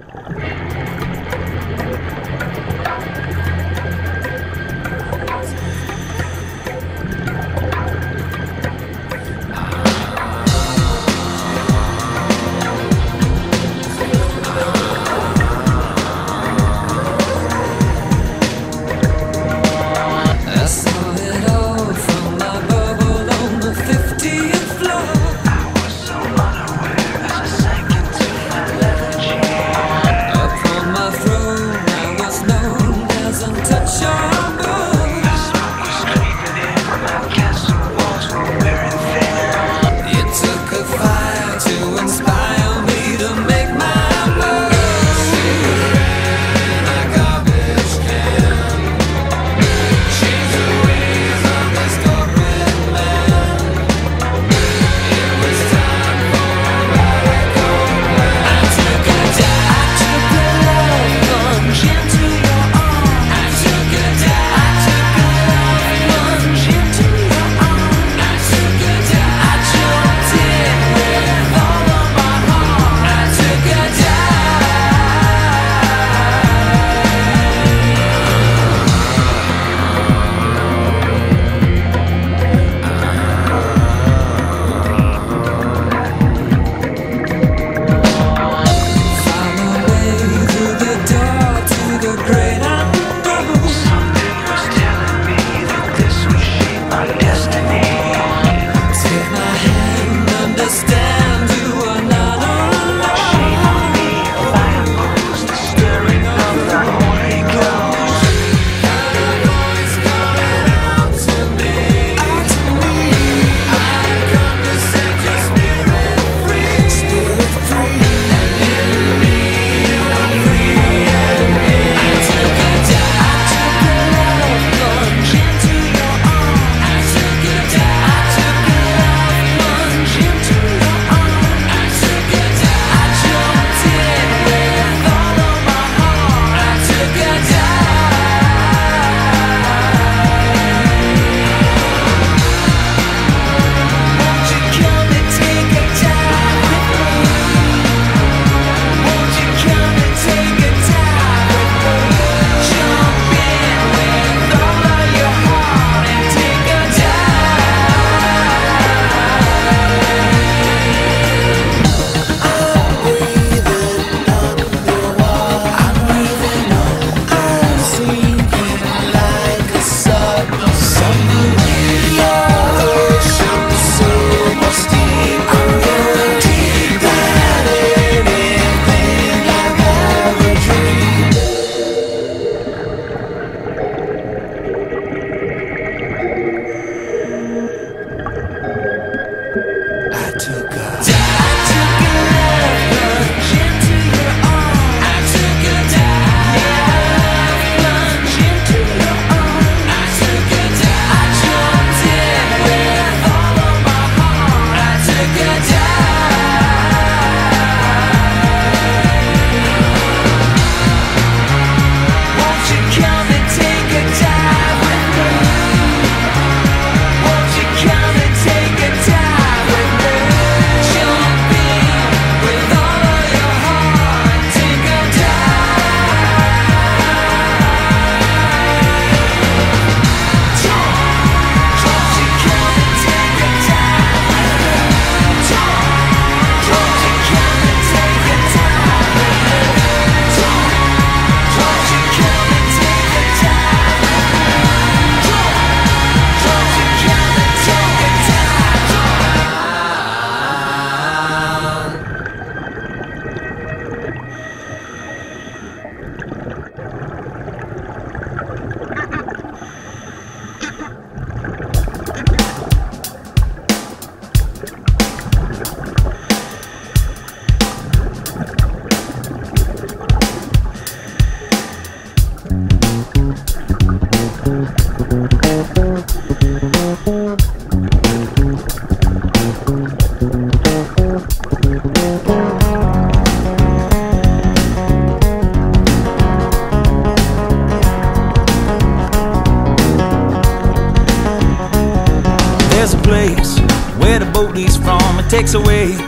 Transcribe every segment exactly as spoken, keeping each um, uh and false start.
There's a place where the boat leaves from. It takes away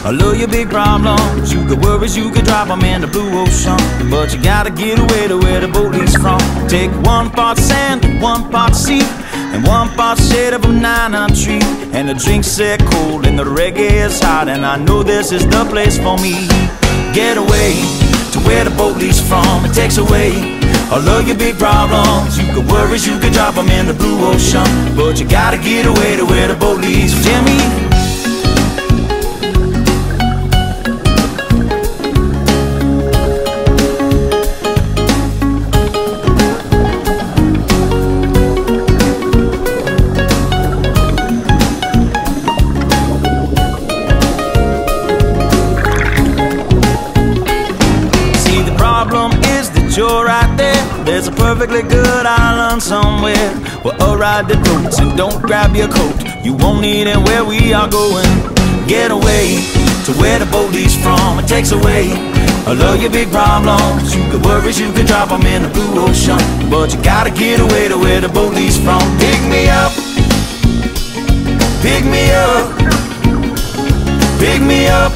all of your big problems. You got worries, you could drop them in the blue ocean, but you gotta get away to where the boat leaves from. Take one part sand, one part sea, and one part shade of a banana tree. And the drinks set cold and the reggae is hot, and I know this is the place for me. Get away to where the boat leaves from. It takes away all of your big problems. You got worries, you could drop them in the blue ocean, but you gotta get away to where the boat leaves. Jimmy, you're right there. There's a perfectly good island somewhere where I'll ride the boats, and don't grab your coat, you won't need it where we are going. Get away to where the boat leaves from. It takes away all of your big problems. You got worries, you can drop them in the blue ocean, but you gotta get away to where the boat leaves from. Pick me up, pick me up, pick me up.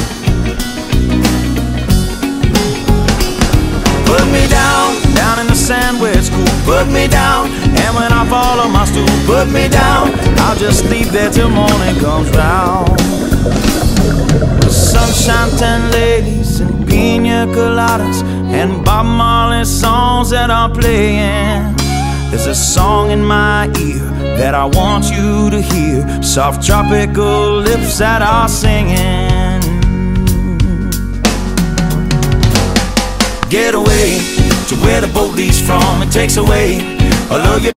Put me down, down in the sand where it's cool. Put me down, and when I fall on my stool, put me down. I'll just sleep there till morning comes round. Sunshine, ten ladies, and pina coladas, and Bob Marley songs that are playing. There's a song in my ear that I want you to hear. Soft tropical lips that are singing. Get away to where the boat leaves from. It takes away all of your